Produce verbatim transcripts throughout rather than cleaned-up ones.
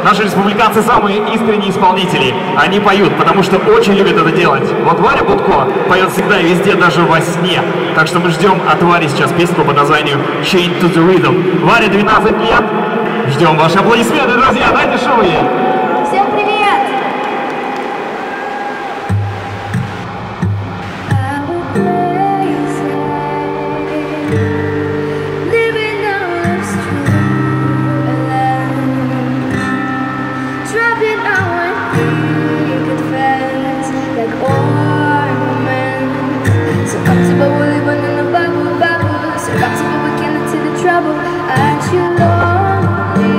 наши республиканцы самые искренние исполнители. Они поют, потому что очень любят это делать. Вот Варя Будко поет всегда и везде, даже во сне. Так что мы ждем от Вари сейчас песню под названием Chained to the Rhythm. Варе двенадцать лет. Ждем ваши аплодисменты, друзья. Дайте шоу ей. Всем привет! Trouble, aren't you lonely?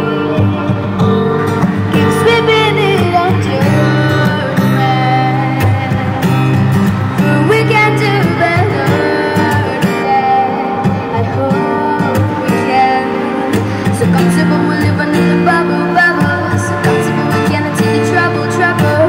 Keep sweeping it under the mat. But we can do better than that. I hope we can. So comfortable we're living in the bubble, bubble. So comfortable we can't see the trouble, trouble.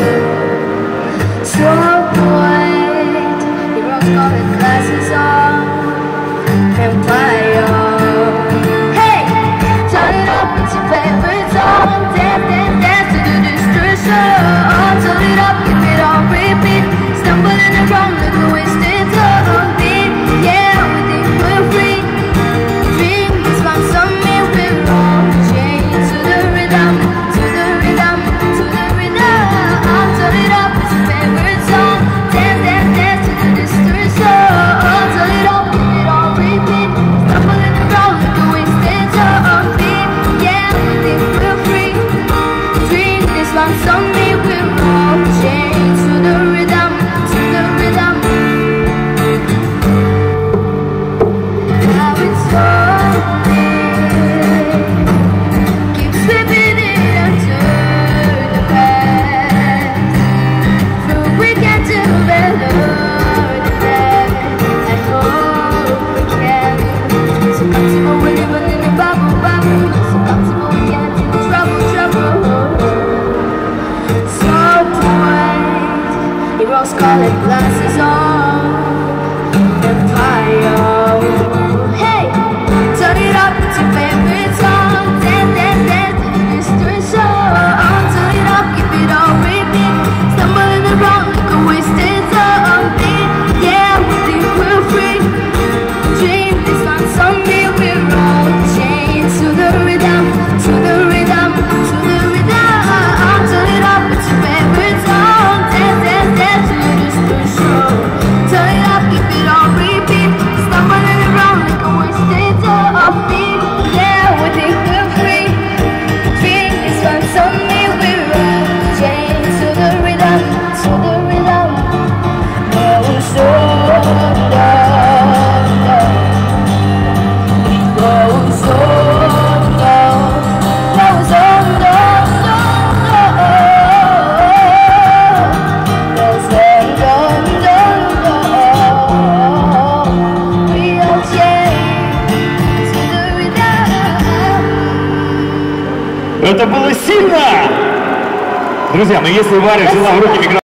So white, the rose-colored glasses on. Empire. Hey, turn it up, it's your favorite song. Dance, dance, dance to the destruction. Turn it up, keep it on repeat. Stumbling around like a wasted zombie. Yeah, we think we're free. Dream is fun, something we're wrong. Change to the rhythm, to the rhythm, to the rhythm. Turn it up, it's your favorite song. Dance, dance, dance to the destruction. Turn it up, keep it on repeat. Stumbling around like a wasted zombie. Yeah, we think we're free. Dream this one, something we're wrong. Change to the rhythm, to the rhythm. Now it's falling. Keep slipping it under the past. But we can do better than that. I hope we can. So comfortable we're living in a bubble, bubble. So comfortable we can't see the trouble, trouble. So bright, the rose-colored glasses on. Empire. Hey, turn it up, it's your favorite song. Dance, dance, dance to the destruction. Turn it up, keep it on repeat. Stumbling around like a wasted zombie. Yeah, we think we're free. Dream this one, someday we're all chained to the rhythm, to the rhythm, to the rhythm. Turn it up, it's your favorite song. Dance, dance, dance to the destruction. Turn it up, keep it on repeat. Stumbling around like a wasted zombie. Yeah, we think we're free. Dream this one, someday we're all chained to the rhythm, to the rhythm. Oh, so Это было сильно! Друзья, но если Варя взяла в руки микрофон...